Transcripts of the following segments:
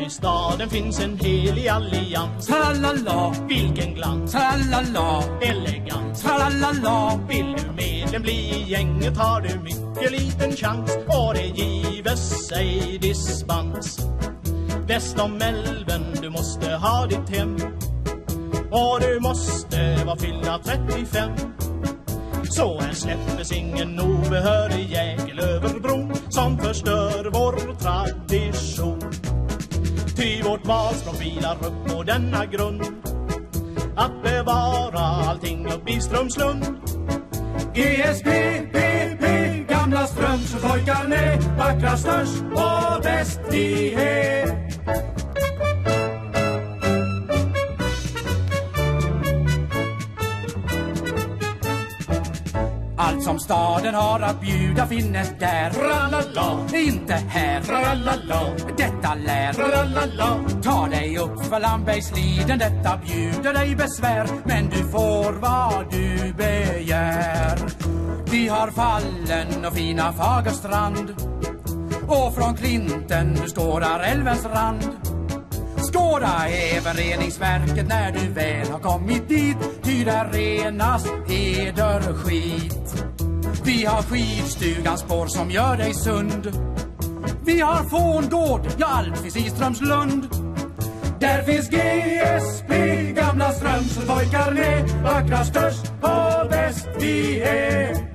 i staden finns en helig allians. Tralala, vilken glans. tralala, Elegans. tralala. Vill du medlem bli i gänget har du mycket liten chans. Och det gives sig dispens. Väst om älven, du måste ha ditt hem. Och du måste vara fyllda 35. Så här släppes ingen obehörig jäkel över bron som förstör vår tradition. Ty vårt valspråk vilar upp på denna grund, att bevara allting upp i Strömslund. GSPPP, gamla Strömsöpojkar med vackra störst och bäst vi är. Allt som staden har att bjuda finnes där. Tralala, Inte här. tralala, Detta lär. tralala. Ta dig upp för Lambergsliden, detta bjuder dig besvär. Men du får vad du begär. Vi har Fallen och fina Fagerstrand, och från Klinten du skådar älvens rand. Skåda även reningsverket när du väl har kommit dit, ty där renas heder skit. Vi har skidstugans spår som gör dig sund. Vi har Fångård, ja allt finns i Strömslund. Där finns GSP, gamla Strömsöpojkar med vackra störst och bäst vi är.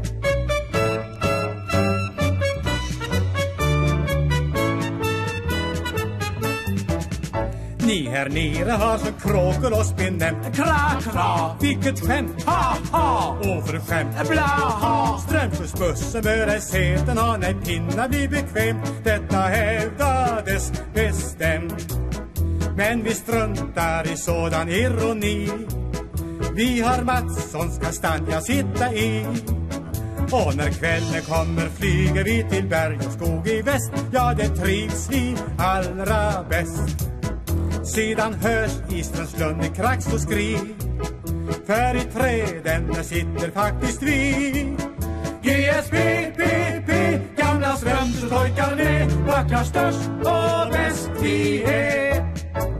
Ni här nere har så kråkor oss benämnt. Kra, Vilket skämt, ha, ha, oförskämt. bla, ha. Strömsjösbussen bör i säten ha, nej pinnar blir bekvämt. Detta hävdades bestämt. Men vi struntar i sådan ironi. Vi har Matssons kastanja sitta i. Och när kvällen kommer flyger vi till berg och skog i väst. Ja, det trivs vi allra bäst. Sedan hörs i Strömslund i krax och skri. För i träden där sitter faktiskt vi. GSPPP, gamla Strömsöpojkar med vackra störst och bäst vi är.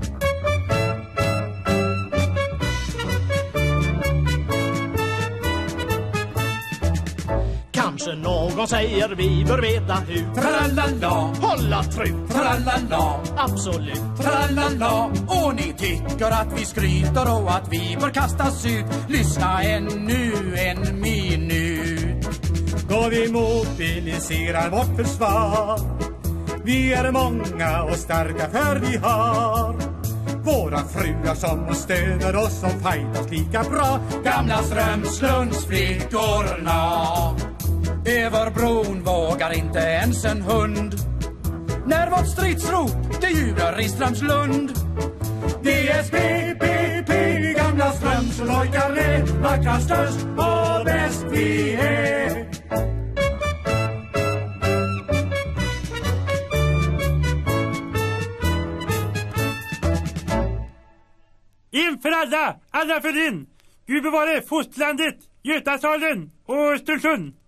Kanske någon säger vi bör veta hur. Tralala, Hålla trut, tralala, absolut. tralala. Och ni tycker att vi skryter och att vi bör kastas ut. Lyssna ännu en minut. Då vi mobiliserar vårt försvar. Vi är många och starka för vi har våra fruar som stöder oss, som fightas lika bra. Gamla Strömslundsflickorna. Över bron vågar inte ens en hund. När vårt stridsrop det ljuder i Strömslund. GSPPP, gamla Strömsöpojkar med vackra störst och bäst vi är. In för alla, alla för in. Gud bevare Fostlandet, Götasalen och Östersund.